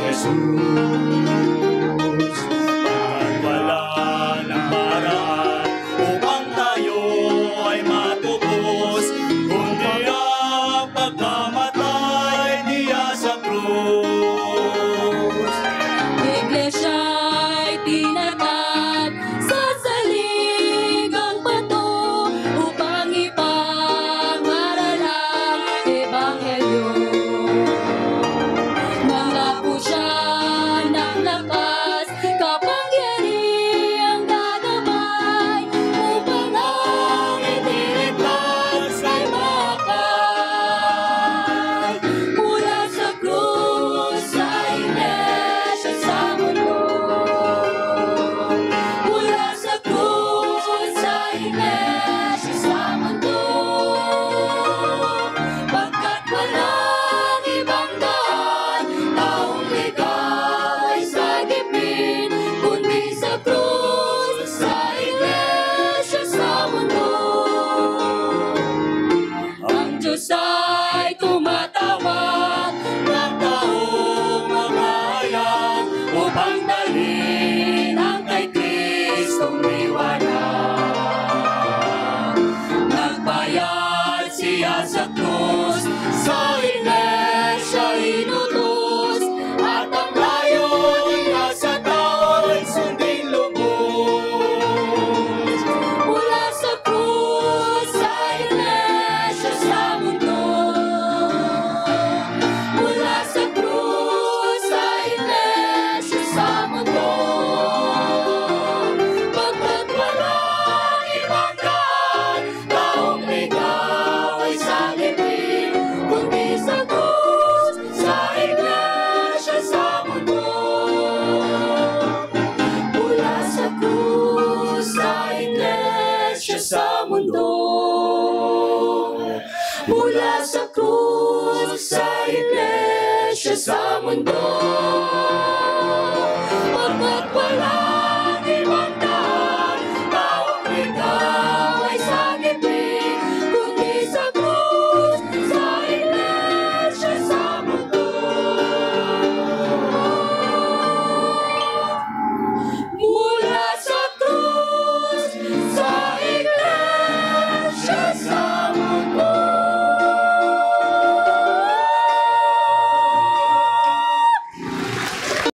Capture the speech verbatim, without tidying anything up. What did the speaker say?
Jesus. At wala ng paraan upang tayo ay matubos, kundi ang pagkamatay niya sa krus. Iglesia'y tinatag sa saligang bato upang ipangaral ang ebanghelyo. Nangako siya ng lakas, kapangyarihang dadamay upang ang itiligtas ay makay. Mula sa krus sa iglesia sa mundo, mula sa krus sa iglesia sa mundo, pagkat walang ibang daan taong ligaw ay sagipin, kundi sa krus sa iglesia sa mundo. Ang Diyos ay tumatawag ng taong makahayag upang dalhin ang kay Kristong liwanag. Nagbayad siya sa krus, sa iglesia inutos, at ang layon niya sa tao'y sundin lubos. Mula sa krus sa iglesia sa mundo, mula sa krus sa iglesia sa mundo, pagkat walang ibang daan taong ligaw ay sagipin, kundi sa krus sa iglesia sa mundo. Mula sa krus sa iglesia sa mundo, mula sa krus sa iglesia sa mundo.